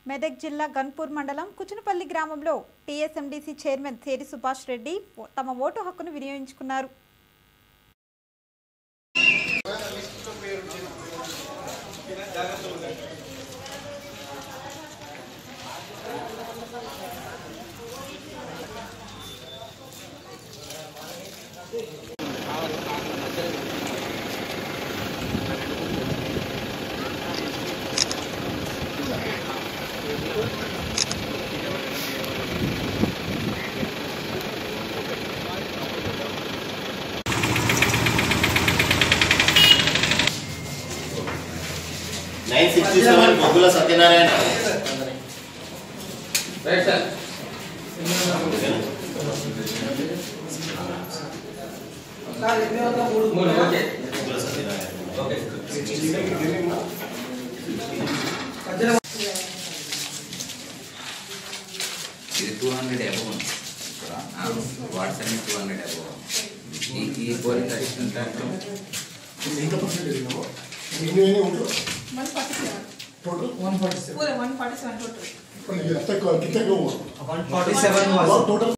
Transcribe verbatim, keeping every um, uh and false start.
మెదక్ జిల్లా గన్పూర్ మండలం కుచునపల్లి గ్రామంలో టీఎస్ఎండీసీ చైర్మన్ తేరి సుభాష్ రెడ్డి తమ ఓటు హక్కును వినియోగించుకున్నారు. nine sixty-seven Bogula Satyanarayana. Right, sir. Okay. Bogula Satyanarayana. Okay. two hundred above. What's any two hundred above? E polling one forty-seven. Total one forty-seven. Pura one forty-seven total. कितने को? one forty-seven was total.